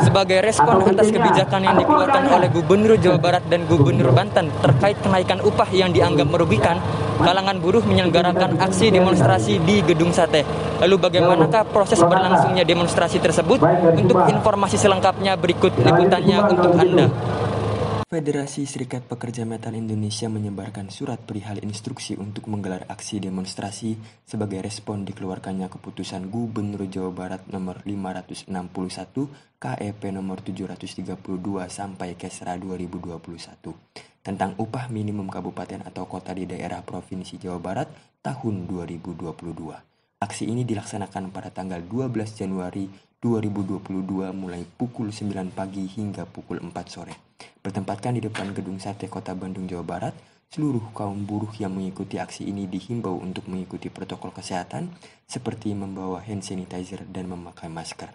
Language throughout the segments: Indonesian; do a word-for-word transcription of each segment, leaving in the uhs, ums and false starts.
Sebagai respon atas kebijakan yang dikeluarkan oleh Gubernur Jawa Barat dan Gubernur Banten terkait kenaikan upah yang dianggap merugikan, kalangan buruh menyelenggarakan aksi demonstrasi di Gedung Sate. Lalu bagaimanakah proses berlangsungnya demonstrasi tersebut? Untuk informasi selengkapnya berikut liputannya untuk Anda. Federasi Serikat Pekerja Metal Indonesia menyebarkan surat perihal instruksi untuk menggelar aksi demonstrasi sebagai respon dikeluarkannya keputusan Gubernur Jawa Barat nomor lima ratus enam puluh satu K E P nomor tujuh ratus tiga puluh dua sampai Kesra dua ribu dua puluh satu tentang upah minimum kabupaten atau kota di daerah Provinsi Jawa Barat tahun dua ribu dua puluh dua. Aksi ini dilaksanakan pada tanggal dua belas Januari dua ribu dua puluh dua mulai pukul sembilan pagi hingga pukul empat sore. Bertempatkan di depan Gedung Sate Kota Bandung, Jawa Barat, seluruh kaum buruh yang mengikuti aksi ini dihimbau untuk mengikuti protokol kesehatan seperti membawa hand sanitizer dan memakai masker.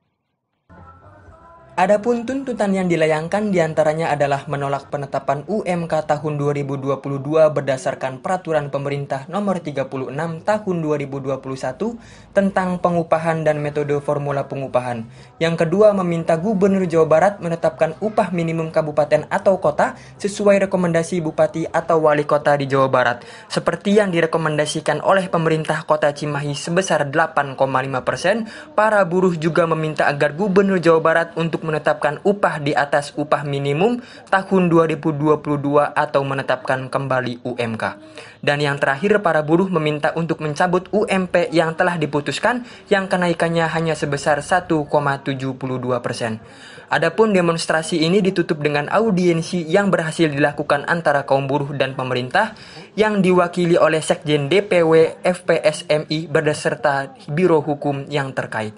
Adapun tuntutan yang dilayangkan diantaranya adalah menolak penetapan U M K tahun dua ribu dua puluh dua berdasarkan Peraturan Pemerintah Nomor tiga puluh enam Tahun dua ribu dua puluh satu tentang pengupahan dan metode formula pengupahan. Yang kedua, meminta Gubernur Jawa Barat menetapkan upah minimum kabupaten atau kota sesuai rekomendasi Bupati atau Wali Kota di Jawa Barat, seperti yang direkomendasikan oleh pemerintah Kota Cimahi sebesar delapan koma lima persen. Para buruh juga meminta agar Gubernur Jawa Barat untuk menetapkan upah di atas upah minimum tahun dua ribu dua puluh dua atau menetapkan kembali U M K. Dan yang terakhir, para buruh meminta untuk mencabut U M P yang telah diputuskan yang kenaikannya hanya sebesar satu koma tujuh dua persen. Adapun demonstrasi ini ditutup dengan audiensi yang berhasil dilakukan antara kaum buruh dan pemerintah yang diwakili oleh Sekjen D P W F P S M I beserta Biro Hukum yang terkait.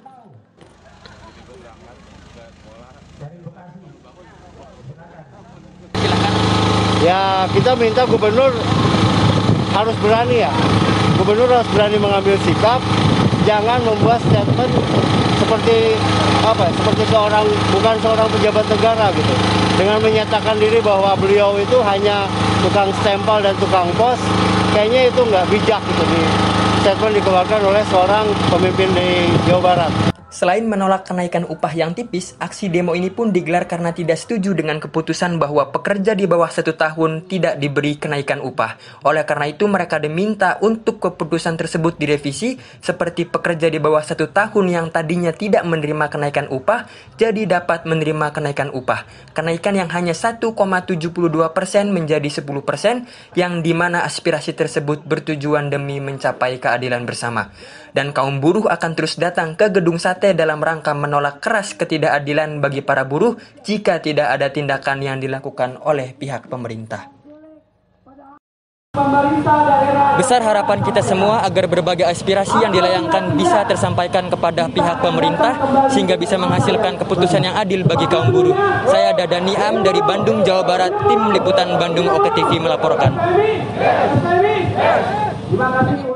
Ya, kita minta gubernur harus berani ya. Gubernur harus berani mengambil sikap, jangan membuat statement seperti apa? Seperti seorang bukan seorang pejabat negara gitu. Dengan menyatakan diri bahwa beliau itu hanya tukang stempel dan tukang pos, kayaknya itu nggak bijak gitu di statement dikeluarkan oleh seorang pemimpin di Jawa Barat. Selain menolak kenaikan upah yang tipis, aksi demo ini pun digelar karena tidak setuju dengan keputusan bahwa pekerja di bawah satu tahun tidak diberi kenaikan upah. Oleh karena itu, mereka diminta untuk keputusan tersebut direvisi, seperti pekerja di bawah satu tahun yang tadinya tidak menerima kenaikan upah, jadi dapat menerima kenaikan upah. Kenaikan yang hanya satu koma tujuh dua persen menjadi sepuluh persen, yang dimana aspirasi tersebut bertujuan demi mencapai keadilan bersama. Dan kaum buruh akan terus datang ke Gedung Sate dalam rangka menolak keras ketidakadilan bagi para buruh jika tidak ada tindakan yang dilakukan oleh pihak pemerintah. Besar harapan kita semua agar berbagai aspirasi yang dilayangkan bisa tersampaikan kepada pihak pemerintah sehingga bisa menghasilkan keputusan yang adil bagi kaum buruh. Saya Dada Niam dari Bandung, Jawa Barat, Tim Liputan Bandung Oke T V melaporkan.